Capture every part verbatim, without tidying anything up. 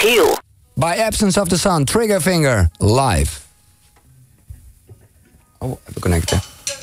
Michiel. By Absence of the Sun, Triggerfinger, live. Oh, even connecten.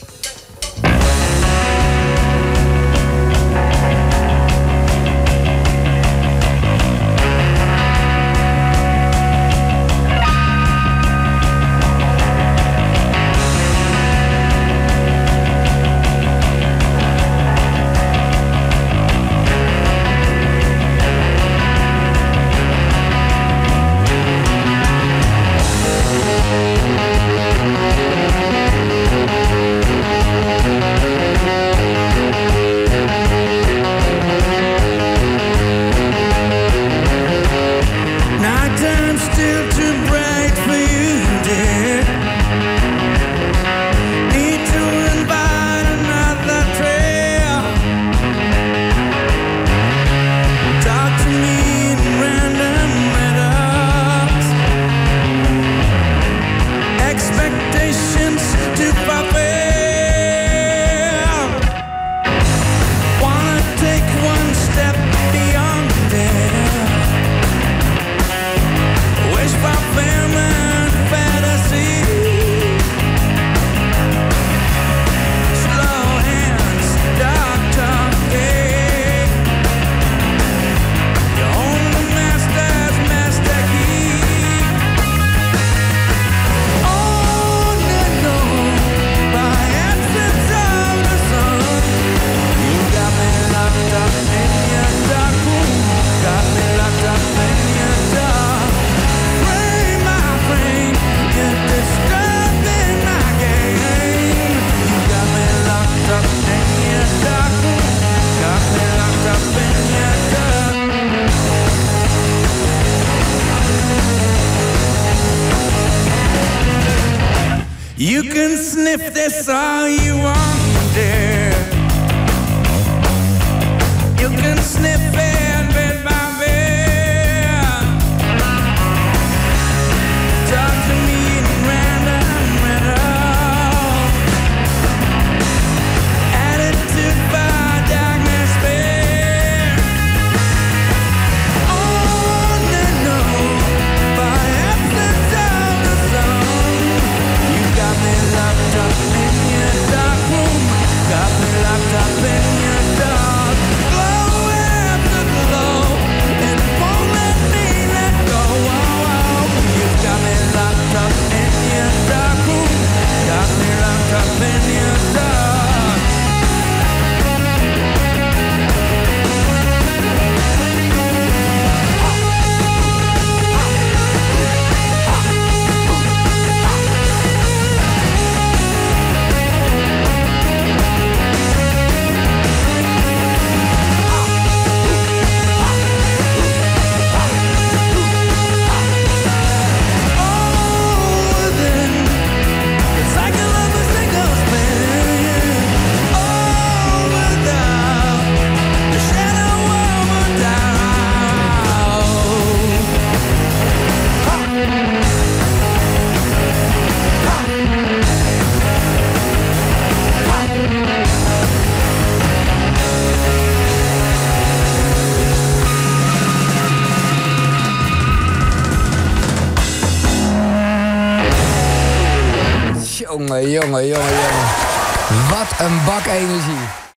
You can sniff this all you want, dear. You can sniff it bit by bit. Talk to me in random riddle. Attitude by darkness fair. On and on by absence of the sun. You got me locked up in your dark room. Got me locked up in your dark glow after glow. It won't let me let go. Oh, oh. You got me locked up in your dark room. Got me locked up in your dark. Jongen, jongen, jongen, jongen. Wat een bak energie.